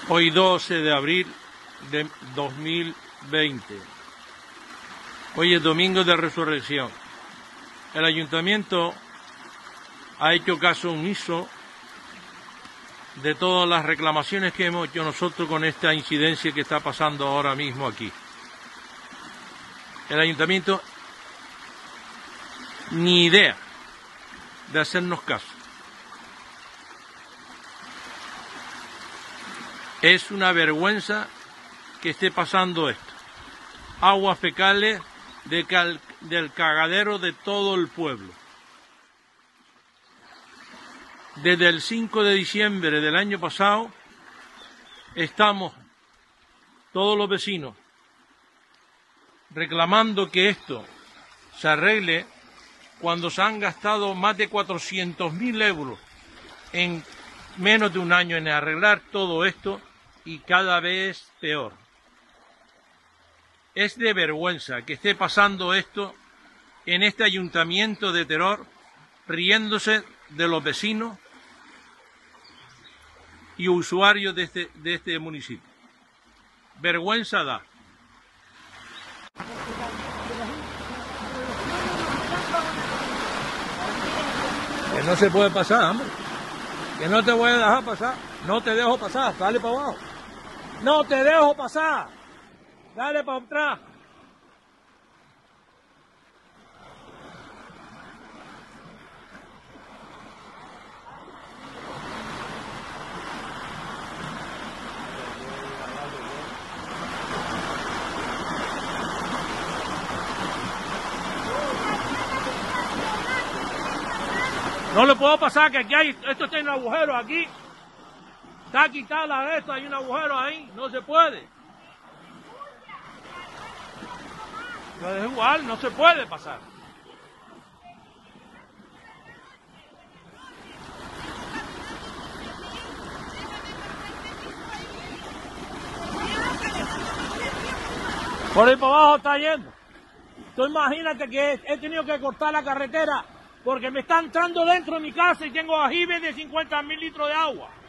Hoy 12 de abril de 2020. Hoy es domingo de resurrección. El ayuntamiento ha hecho caso omiso de todas las reclamaciones que hemos hecho nosotros con esta incidencia que está pasando ahora mismo aquí. El ayuntamiento ni idea de hacernos caso. Es una vergüenza que esté pasando esto. Aguas fecales del cagadero de todo el pueblo. Desde el 5 de diciembre del año pasado estamos todos los vecinos reclamando que esto se arregle cuando se han gastado más de 400.000 euros en menos de un año en arreglar todo esto y cada vez peor. Es de vergüenza que esté pasando esto en este ayuntamiento de Teror, riéndose de los vecinos y usuarios de este municipio. Vergüenza da. Que no se puede pasar, hombre. Que no te voy a dejar pasar. No te dejo pasar, dale para abajo. No te dejo pasar. Dale para atrás. No le puedo pasar que aquí hay, esto tiene un agujero aquí. Está quitada la de esto, hay un agujero ahí, no se puede. Pero es igual, no se puede pasar. Por ahí para abajo está yendo. Tú imagínate que he tenido que cortar la carretera porque me está entrando dentro de mi casa y tengo ajibes de 50.000 litros de agua.